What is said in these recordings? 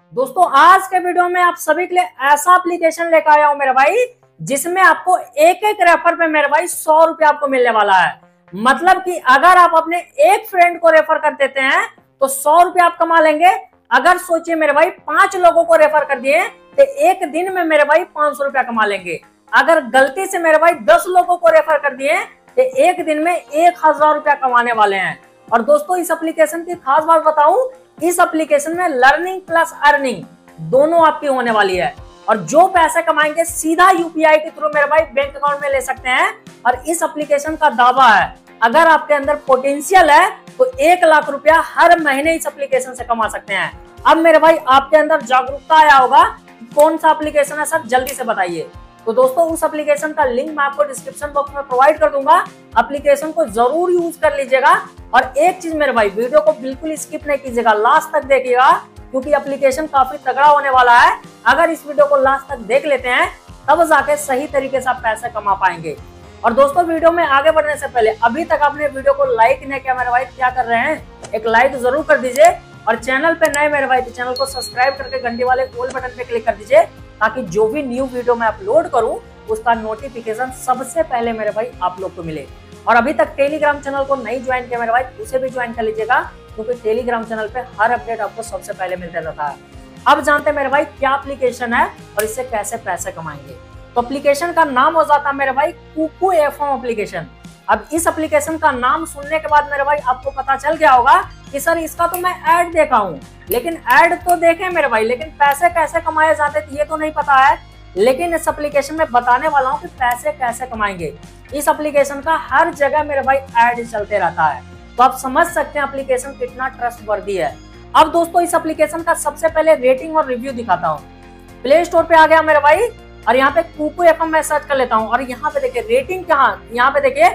दोस्तों आज के वीडियो में आप सभी के लिए ऐसा एप्लीकेशन लेकर आया हूं मेरे भाई, जिसमें आपको एक एक रेफर पे मेरे भाई 100 रुपया आपको मिलने वाला है। मतलब कि अगर आप अपने एक फ्रेंड को रेफर कर देते हैं तो 100 रुपया आप कमा लेंगे। अगर सोचिए मेरे भाई 5 लोगों को रेफर कर दिए तो एक दिन में मेरे भाई 500 रुपया कमा लेंगे। अगर गलती से मेरे भाई 10 लोगों को रेफर कर दिए तो एक दिन में 1000 रुपया कमाने वाले हैं। और दोस्तों इस एप्लीकेशन की खास बात बताऊं, इस एप्लीकेशन में लर्निंग प्लस अर्निंग दोनों आपकी होने वाली है। और जो पैसे कमाएंगे सीधा यूपीआई के थ्रू मेरे भाई बैंक अकाउंट में ले सकते हैं। और इस एप्लीकेशन का दावा है, अगर आपके अंदर पोटेंशियल है तो 1 लाख रुपया हर महीने इस एप्लीकेशन से कमा सकते हैं। अब मेरे भाई आपके अंदर जागरूकता आया होगा, कौन सा एप्लीकेशन है सर, जल्दी से बताइए। तो दोस्तों उस एप्लीकेशन का लिंक मैं आपको डिस्क्रिप्शन बॉक्स में प्रोवाइड कर दूंगा। एप्लीकेशन को जरूर यूज कर लीजिएगा। और एक चीज मेरे भाई, वीडियो को बिल्कुल स्किप नहीं कीजिएगा, लास्ट तक देखिएगा, क्योंकि एप्लीकेशन काफी तगड़ा होने वाला है। अगर इस वीडियो को लास्ट तक देख लेते हैं तब जाके सही तरीके से आप पैसे कमा पाएंगे। और दोस्तों वीडियो में आगे बढ़ने से पहले अभी तक आपने वीडियो को लाइक नहीं किया मेरे भाई, क्या कर रहे हैं, एक लाइक जरूर कर दीजिए। और चैनल पे नए मेरे भाई तो चैनल को सब्सक्राइब करके घंटी वाले ऑल बटन पे क्लिक कर दीजिए, ताकि जो भी न्यू वीडियो मैं अपलोड करूं उसका नोटिफिकेशन सबसे पहले मेरे भाई आप लोग को मिले। और अभी तक टेलीग्राम चैनल को नहीं ज्वाइन किया मेरे भाई, उसे भी ज्वाइन कर लीजिएगा, क्योंकि टेलीग्राम चैनल पे हर अपडेट आपको सबसे पहले मिलता रहता है। अब जानते हैं मेरे भाई क्या एप्लीकेशन है और इससे कैसे पैसे कमाएंगे। तो एप्लीकेशन का नाम हो जाता है मेरे भाई कुकू एफएम एप्लीकेशन। अब इस एप्लीकेशन का नाम सुनने के बाद मेरे भाई आपको पता चल गया होगा कि सर इसका तो मैं ऐड देखा हूँ, लेकिन ऐड तो देखे मेरे भाई, लेकिन पैसे कैसे कमाए जाते ये तो नहीं पता है। लेकिन इस एप्लीकेशन में बताने वाला हूँ कि पैसे कैसे कमाएंगे। इस एप्लीकेशन का हर जगह मेरे भाई ऐड चलते रहता है, तो आप समझ सकते हैं एप्लीकेशन कितना ट्रस्टवर्दी है। अब दोस्तों इस एप्लीकेशन का सबसे पहले रेटिंग और रिव्यू दिखाता हूँ। प्ले स्टोर पे आ गया मेरे भाई, और यहाँ पे कुकू एफएम मैं सर्च कर लेता हूँ। और यहाँ पे देखिए रेटिंग कहाँ, यहाँ पे देखिए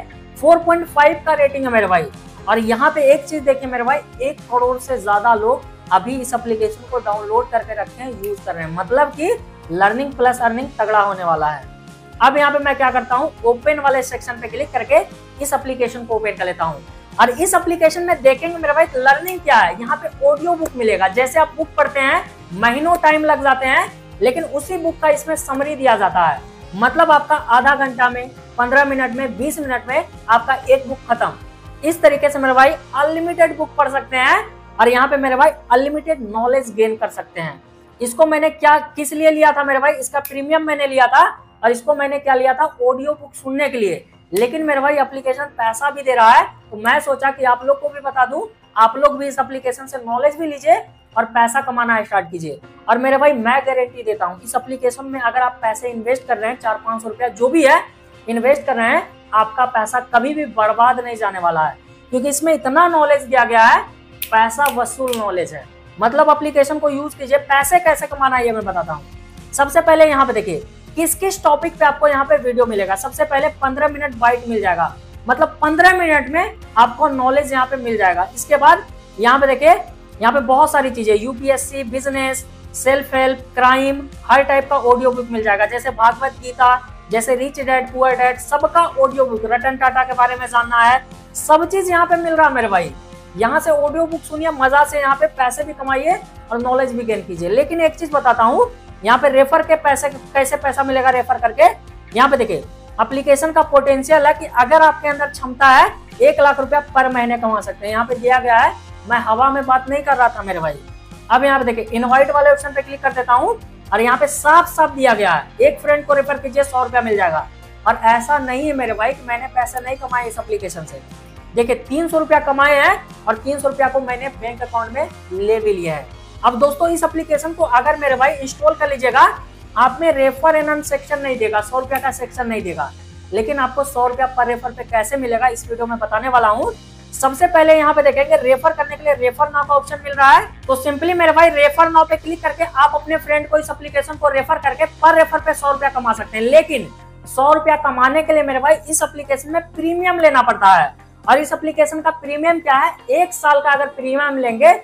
4.5 का रेटिंग है मेरे भाई। और यहाँ पे एक चीज देखिए मेरे भाई, 1 करोड़ से ज्यादा लोग अभी इस एप्लीकेशन को डाउनलोड करके रखे हैं, यूज कर रहे हैं। मतलब कि लर्निंग प्लस अर्निंग तगड़ा होने वाला है। अब यहाँ पे मैं क्या करता हूँ, ओपन वाले सेक्शन पे क्लिक करके इस एप्लीकेशन को ओपन कर लेता हूँ। और इस एप्लीकेशन में देखेंगे मेरे भाई लर्निंग क्या है। यहाँ पे ऑडियो बुक मिलेगा, जैसे आप बुक पढ़ते हैं महीनों टाइम लग जाते हैं, लेकिन उसी बुक का इसमें समरी दिया जाता है। मतलब आपका आधा घंटा में, 15 मिनट में, 20 मिनट में आपका एक बुक खत्म। इस तरीके से मेरे भाई अनलिमिटेड बुक पढ़ सकते हैं। और यहाँ पे मेरे भाई अनलिमिटेड नॉलेज गेन कर सकते हैं। इसको मैंने क्या किस लिए लिया था मेरे भाई, इसका प्रीमियम मैंने लिया था। और इसको मैंने क्या लिया था, ऑडियो बुक सुनने के लिए। लेकिन मेरे भाई एप्लीकेशन पैसा भी दे रहा है, तो मैं सोचा कि आप लोग को भी बता दूं, आप लोग भी इस एप्लीकेशन से नॉलेज भी लीजिए और पैसा कमाना स्टार्ट कीजिए। और मेरे भाई मैं गारंटी देता हूँ इस एप्लीकेशन में अगर आप पैसे इन्वेस्ट कर रहे हैं, 400-500 रुपया जो भी है इन्वेस्ट कर रहे हैं, आपका पैसा कभी भी बर्बाद नहीं जाने वाला है। क्योंकि इसमें इतना नॉलेज दिया गया है, पैसा वसूल नॉलेज है। मतलब एप्लीकेशन को यूज कीजिए। पैसे कैसे कमाना है ये मैं बताता हूँ। सबसे पहले यहाँ पे देखिए किस किस टॉपिक पे आपको यहाँ पे वीडियो मिलेगा। सबसे पहले 15 मिनट बाइट मिल जाएगा, मतलब 15 मिनट में आपको नॉलेज यहाँ पे मिल जाएगा। इसके बाद यहाँ पे देखिए, यहाँ पे बहुत सारी चीजें, UPSC, business, self help, crime, हर टाइप का ऑडियो बुक मिल जाएगा। जैसे भागवत गीता, जैसे रिच डैड पुअर डैड, सबका ऑडियो बुक, रतन टाटा के बारे में जानना है, सब चीज यहाँ पे मिल रहा है मेरे भाई। यहाँ से ऑडियो बुक सुनिए, मजा से यहाँ पे पैसे भी कमाइए और नॉलेज भी गेन कीजिए। लेकिन एक चीज बताता हूँ, यहाँ पे रेफर के पैसे कैसे पैसा मिलेगा रेफर करके। यहाँ पे देखिए एप्लीकेशन का पोटेंशियल है कि अगर आपके अंदर क्षमता है 1 लाख रुपया पर महीने कमा सकते हैं। यहाँ पे दिया गया है, मैं हवा में बात नहीं कर रहा था मेरे भाई। अब यहाँ पे देखिए इनवाइट वाले ऑप्शन पे क्लिक कर देता हूँ, और यहाँ पे साफ साफ दिया गया है, एक फ्रेंड को रेफर कीजिए 100 रुपया मिल जाएगा। और ऐसा नहीं है मेरे भाई कि मैंने पैसे नहीं कमाए इस एप्लीकेशन से। देखिए 300 रुपया कमाए हैं और 300 रुपया को मैंने बैंक अकाउंट में ले भी लिया है। अब दोस्तों इस एप्लीकेशन को अगर मेरे भाई इंस्टॉल कर लीजिएगा, आप में रेफर एंड अर्न सेक्शन नहीं देगा, 100 रुपया का सेक्शन नहीं देगा। लेकिन आपको 100 रुपया पर रेफर पे कैसे मिलेगा इस वीडियो में बताने वाला हूँ। सबसे पहले यहाँ पे देखेंगे रेफर करने के लिए रेफर नाउ का ऑप्शन मिल रहा है। तो सिंपली मेरे भाई रेफर नाउ पे क्लिक करके आप अपने फ्रेंड को इस एप्लीकेशन को रेफर करके पर रेफर पे 100 रुपया कमा सकते हैं। लेकिन 100 रुपया कमाने के लिए मेरे भाई इस एप्लीकेशन में प्रीमियम लेना पड़ता है। और इस एप्लीकेशन का प्रीमियम क्या है, 1 साल का अगर प्रीमियम लेंगे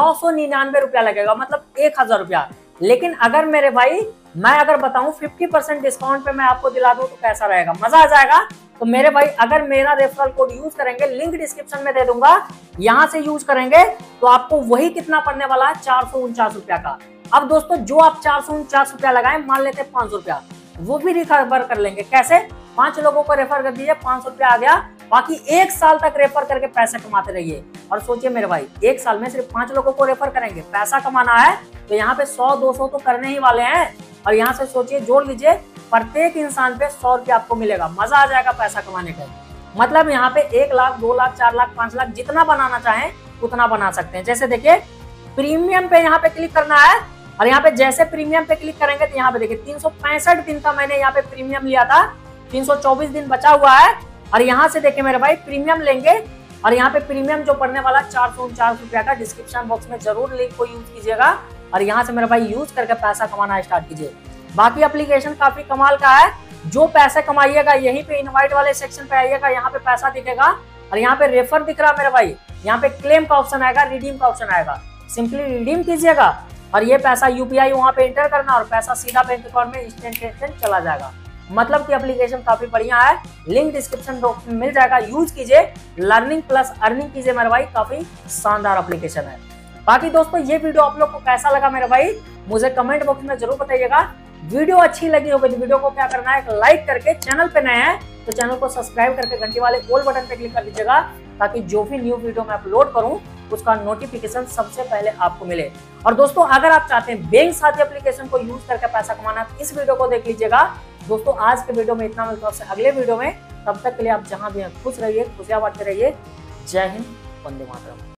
999 रुपया लगेगा, मतलब 1000 रुपया। लेकिन अगर मेरे भाई मैं अगर बताऊं 50% डिस्काउंट पे मैं आपको दिला दूं तो कैसा रहेगा, मजा आ जाएगा। तो मेरे भाई अगर मेरा रेफरल कोड यूज करेंगे, लिंक डिस्क्रिप्शन में दे दूंगा, यहां से यूज करेंगे तो आपको वही कितना पड़ने वाला है, 449 रुपया का। अब दोस्तों जो आप 449 रुपया लगाए, मान लेते हैं 500 रुपया, वो भी रिकवर कर लेंगे। कैसे? 5 लोगों को रेफर कर दीजिए, 500 रुपया आ गया, बाकी 1 साल तक रेफर करके पैसे कमाते रहिए। और सोचिए मेरे भाई, 1 साल में सिर्फ 5 लोगों को रेफर करेंगे, पैसा कमाना है तो यहाँ पे 100-200 तो करने ही वाले हैं। और यहाँ से सोचिए, जोड़ लीजिए, प्रत्येक इंसान पे 100 रुपया आपको मिलेगा। मजा आ जाएगा पैसा कमाने का। मतलब यहाँ पे 1 लाख, 2 लाख, 4 लाख, 5 लाख जितना बनाना चाहें उतना बना सकते हैं। जैसे देखिए, प्रीमियम पे यहाँ पे क्लिक करना है, और यहाँ पे जैसे प्रीमियम पे क्लिक करेंगे तो यहाँ पे देखिए 365 दिन का मैंने यहाँ पे प्रीमियम लिया था, 324 दिन बचा हुआ है। और यहाँ से देखिए मेरे भाई, प्रीमियम लेंगे, और यहाँ पे प्रीमियम जो पड़ने वाला 449 रुपया का, डिस्क्रिप्शन बॉक्स में जरूर लिंक को यूज कीजिएगा, और यहाँ से मेरे भाई यूज करके पैसा कमाना स्टार्ट कीजिए। बाकी एप्लीकेशन काफी कमाल का है। जो पैसे कमाइएगा यहीं पे इनवाइट वाले सेक्शन पे आइएगा, यहाँ पे पैसा दिखेगा, और यहाँ पे रेफर दिख रहा है मेरे भाई, यहाँ पे क्लेम का ऑप्शन आएगा, रिडीम का ऑप्शन आएगा, सिंपली रिडीम कीजिएगा, और ये पैसा यूपीआई वहां पे एंटर करना, और पैसा सीधा बैंक अकाउंट में इंस्टेंट चला जाएगा। मतलब कि एप्लीकेशन काफी बढ़िया है, लिंक डिस्क्रिप्शन बॉक्स में मिल जाएगा, यूज कीजिए, लर्निंग प्लस अर्निंग कीजिए मेरे भाई, काफी शानदार एप्लीकेशन है। बाकी दोस्तों ये वीडियो आप लोग को कैसा लगा मेरे भाई, मुझे कमेंट बॉक्स में जरूर बताइएगा। वीडियो अच्छी लगी होगी तो वीडियो को क्या करना है, एक लाइक करके, चैनल पे नए हैं तो चैनल को सब्सक्राइब करके घंटी वाले ऑल बटन पे क्लिक कर दीजिएगा, ताकि जो भी न्यू वीडियो मैं अपलोड करूं उसका नोटिफिकेशन सबसे पहले आपको मिले। और दोस्तों अगर आप चाहते हैं बैंक साथी एप्लीकेशन को यूज करके पैसा कमाना, इस वीडियो को देख लीजिएगा। दोस्तों आज के वीडियो में इतना, मिलता है आपसे अगले वीडियो में। तब तक के लिए आप जहां भी हैं खुश रहिए, खुशियां बांटते रहिए। जय हिंद, वंदे मातरम।